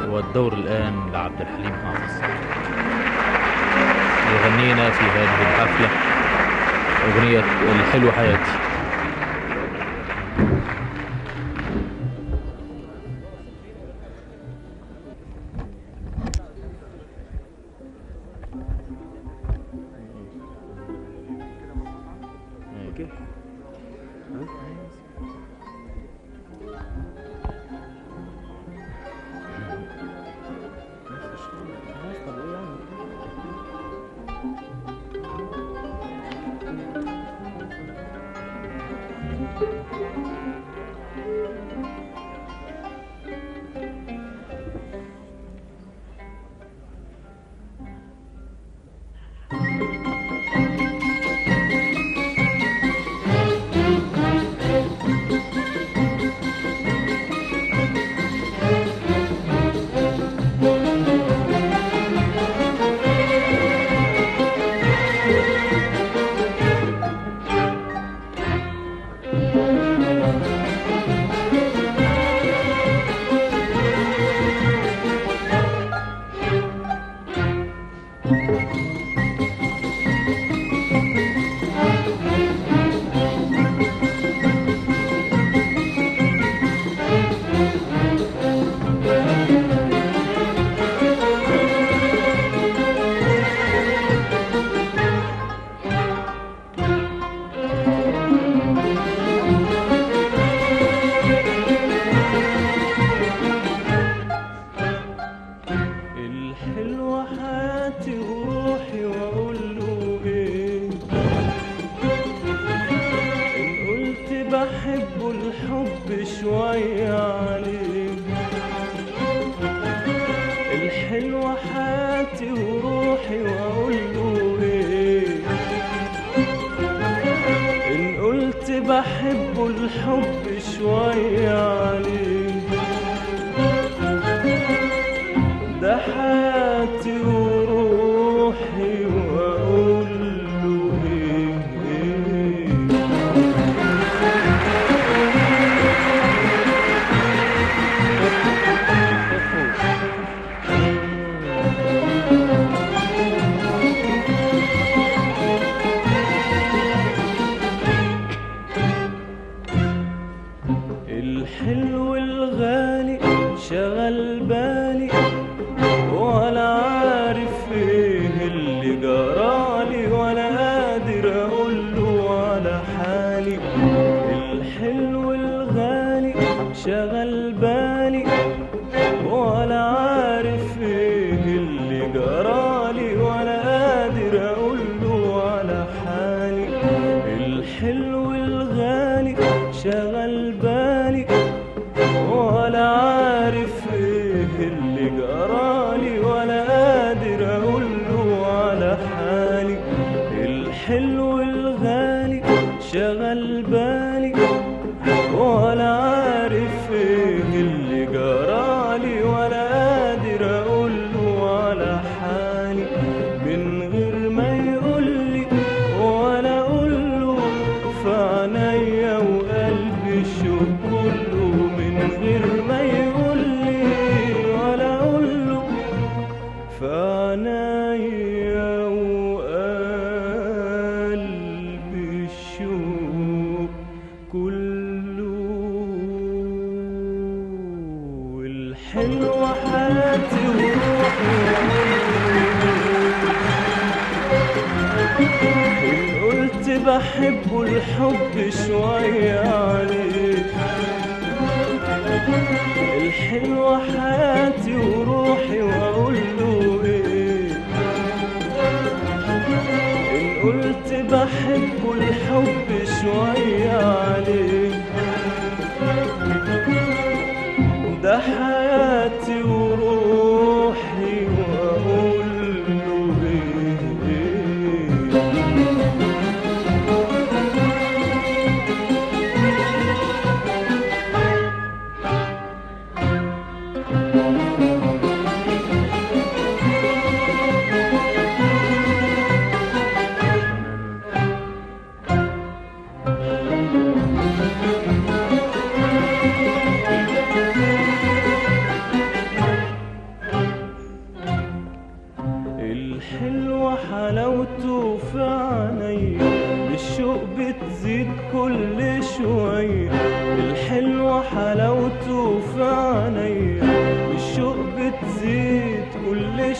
والدور الآن لعبد الحليم حافظ يغنينا في هذه الحفلة أغنية الحلو حياتي. بحب الحب شوية عليه، ده حياتي وروحي وأقول له الحلو الغالي شغل بالي ولا عارف ايه اللي جرالي ولا قادر اقوله على حالي. الحلو الغالي شغل بالي ولا عارف ايه اللي جرالي ولا قادر اقوله على حالي. الحلو الغالي شغل بالي ولا عارف ايه اللي جرالي ولا قادر اقوله على حالي. الحلو الغالي شغل بالي ولا عارف ايه اللي جرالي ولا قادر اقوله على حالي. من غير ما يقولي ولا اقوله في عينيا وقلبي الشوق كله، من غير ما يقولي ولا اقوله في عينيا وقلبي الشوق كله. الحلوة حياتي وروحي إن قلت بحب الحب شوية عليه. الحلوة حياتي وروحي وأقول له إيه إن قلت بحب الحب شوية عليه، ده حياتي وروحي وأقول له إيه.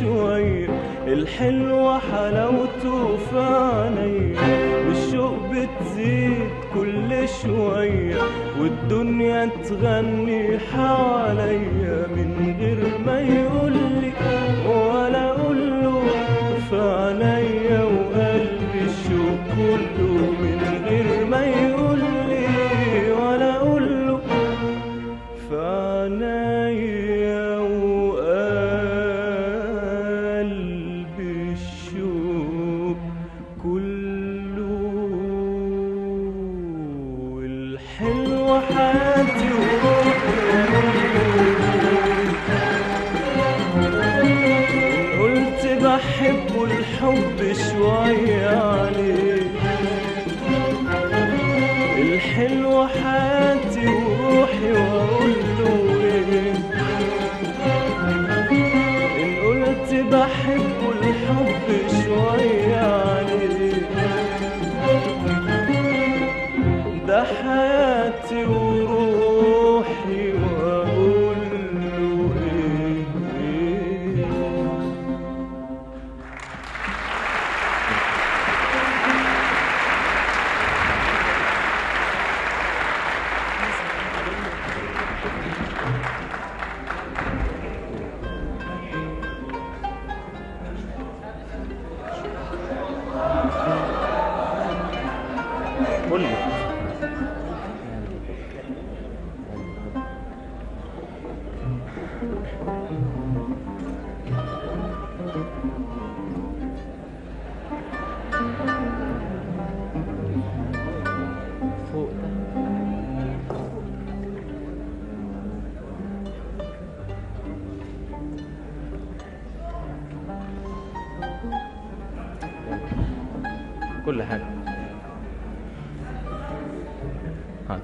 شوية، الحلوة حلاوته في عينيا، والشوق بتزيد كل شوية، والدنيا تغني حواليا من غير ما يقولي ولا أقوله في عينيا وقلبي الشوق كله، من غير ما يقولي ولا أقوله في عينيا وقلبي الشوق كله. الحلوة حياتي قلت بحبه الحب شوية عليه، الحلوة حياتي وروحي وأقول له إيه، إن قلت بحبه الحب شوية عليه، ده حياتي وروحي وأقول له إيه. قول لي. فوق كل حاجة. هذا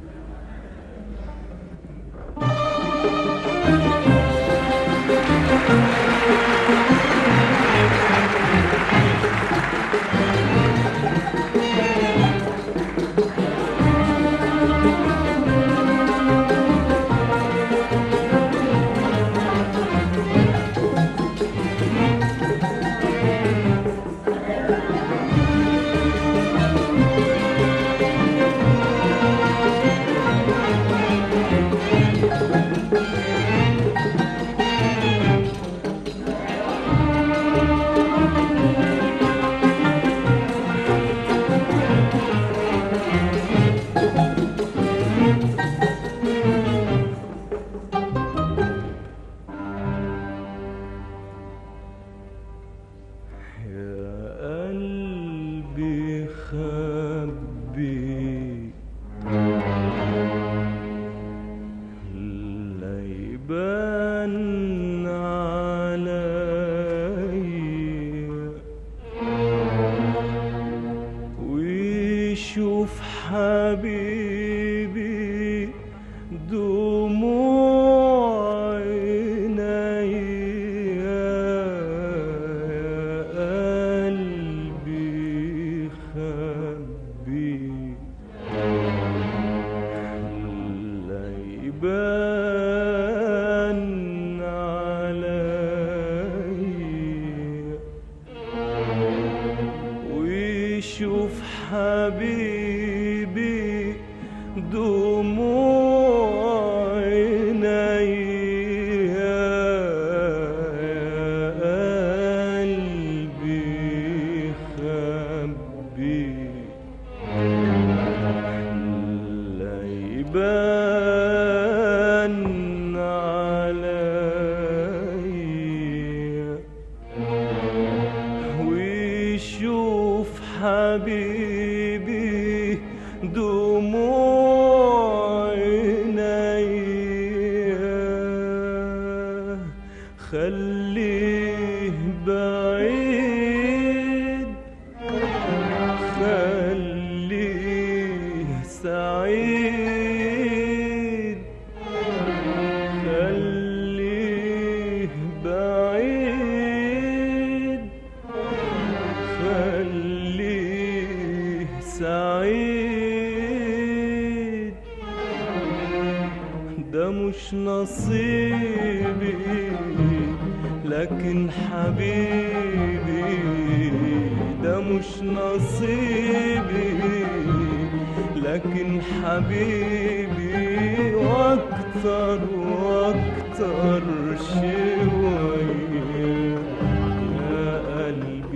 شوف حبيبي دموع عيني قلبي خبي لا يبان علي ويشوف حبيبي دموع عيني قلبي خبي لا يبان علي ويشوف حبيبي دموع عيني خليه بعيد خليه سعيد خليه بعيد خليه سعيد ده مش نصيبي لكن حبيبي ده مش نصيبي، لكن حبيبي واكتر واكتر شوية يا قلبي.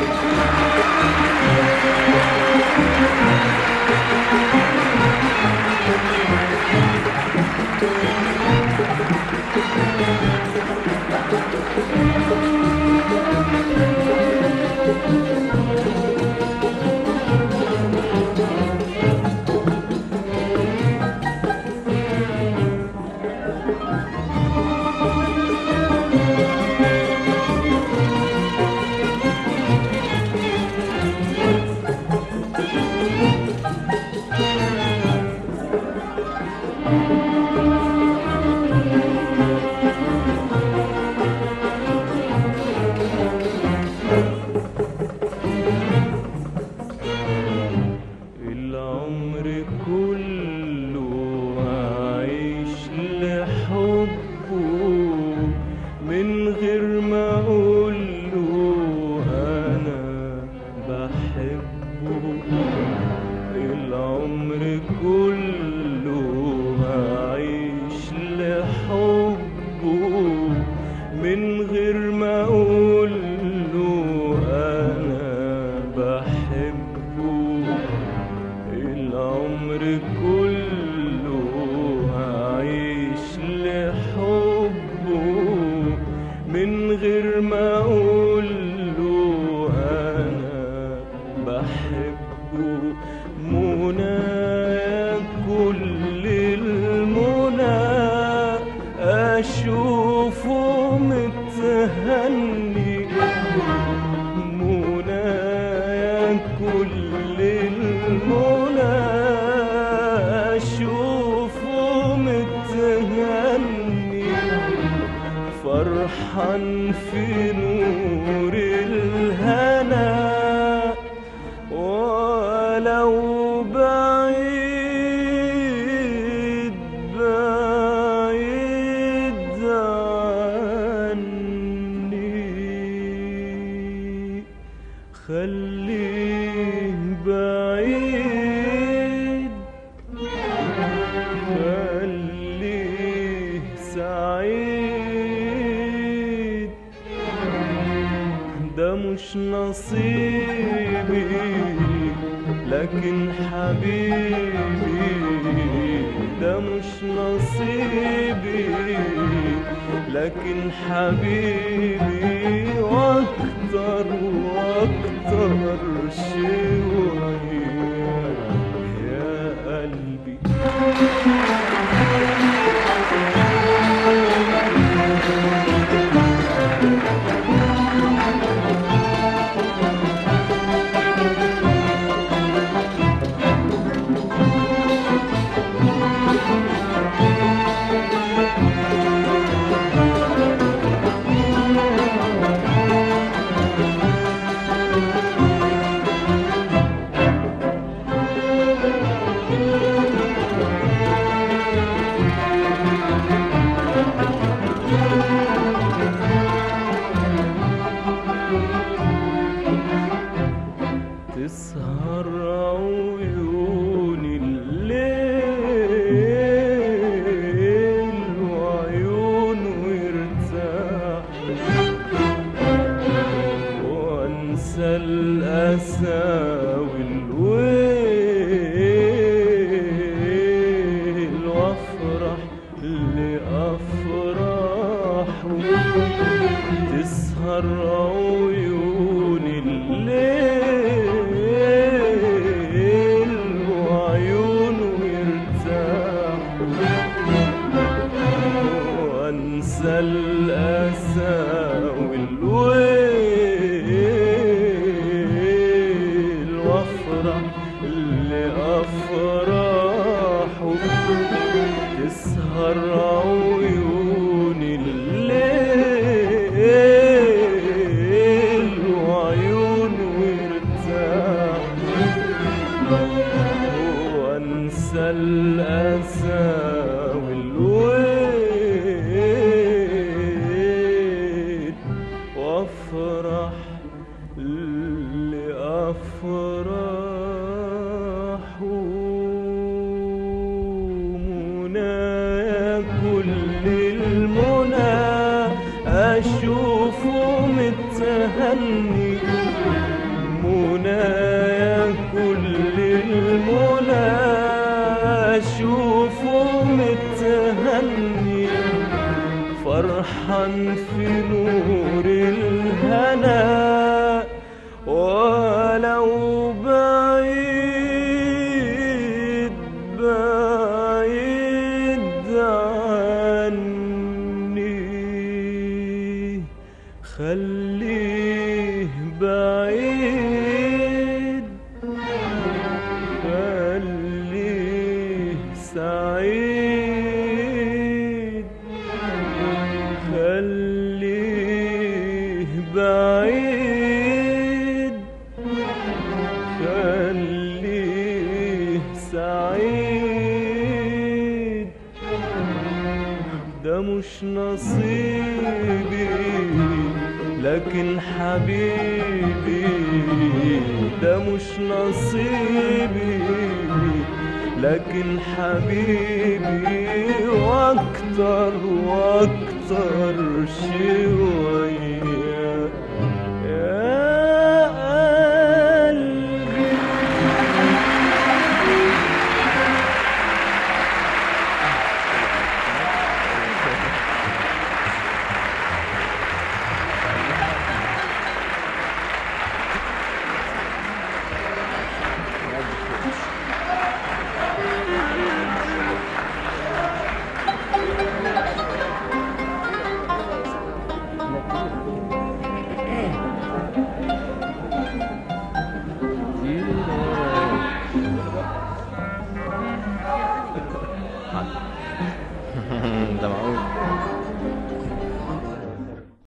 العمر كله هعيش لحبه من غير ما اقوله انا بحبه. العمر كله هعيش لحبه من غير ما اقوله انا بحبه. العمر كله هعيش لحبه من غير ما اقوله انا بحبه. منى كل المنى اشوفه متهني، منى كل المنى اشوفه متهني، فرحان في نور الهنا ولو بعيد بعيد عني. خليه بعيد خليه سعيد، ده مش نصيبي لكن حبيبي ده مش نصيبي، لكن حبيبي واكتر واكتر شوية يا قلبي. تسهر عيوني الليل وعيونه يرتاح، وانسى الاسى والويل وافرح لافراحه. تسهر عيوني الليل وعيونه يرتاح، وانسى الاسى والويل وافرح لافراحه. تسهر عيوني الليل وعيونه يرتاح، وانسى الاسى والويل اشوفه متهني، منايا كل المنى اشوفه متهني، فرحان في نور الهنا ولو بعيد بعيد عني، خليه بعيد خليه سعيد، خليه بعيد خليه سعيد، ده مش نصيبي لكن حبيبي، ده مش نصيبي لكن حبيبي، واكتر واكتر شوية